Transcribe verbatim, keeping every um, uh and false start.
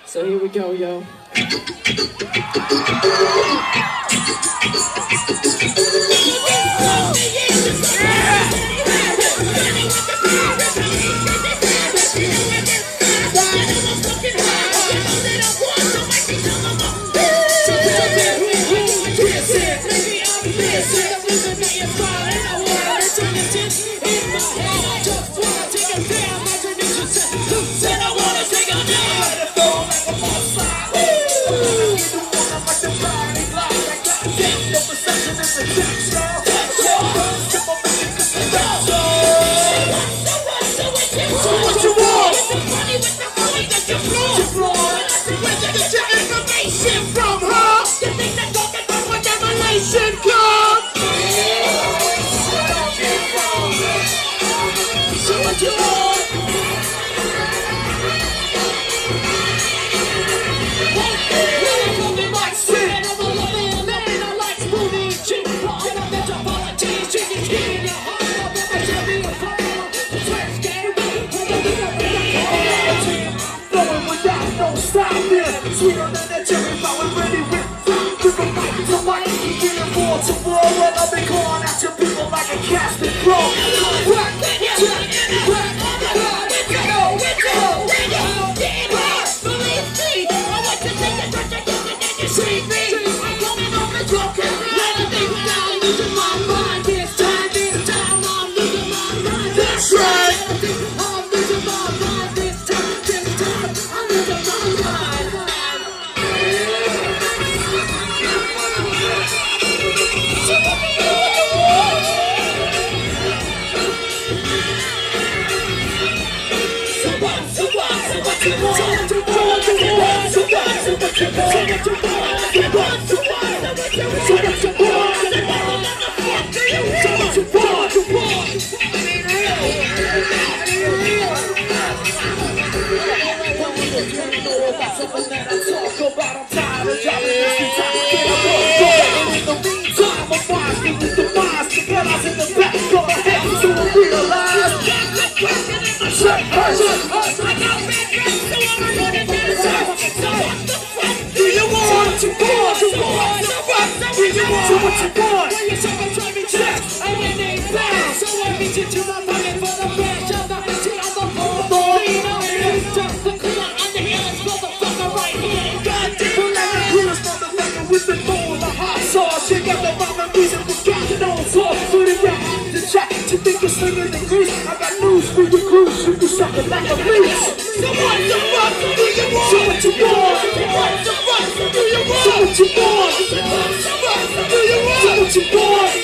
So here we go, yo. Sweeter than that cherry flower, ready with fruit. Different fight to fight, you get it war to war. And I've been calling out your people like a casting crow. Rock, check, rock, rock, we go, we go, we go. Believe me, I want to take a touch of you and you see me. I'm coming on the drunk and everything down. Losing my mind this time, this time I'm losing my mind. That's right. I'm losing my mind this time, this time I'm losing my mind. So what you want? When you talk about trying to check, and then they bounce. So I reach into my pocket for the fresh of the shit on the floor. Lean on it, just the clear on the heels, motherfucker right here. God damn, like the coolest motherfucker with the bowl of hot sauce. She got the bomb and reason for catching on sauce. For the rap, the chat, you think you're slinging the grease? I got news for your cruise, you can suck it like a leech. So what the fuck do you want? So what you want? What the fuck do you want? So what you want? Do you want? So what you want?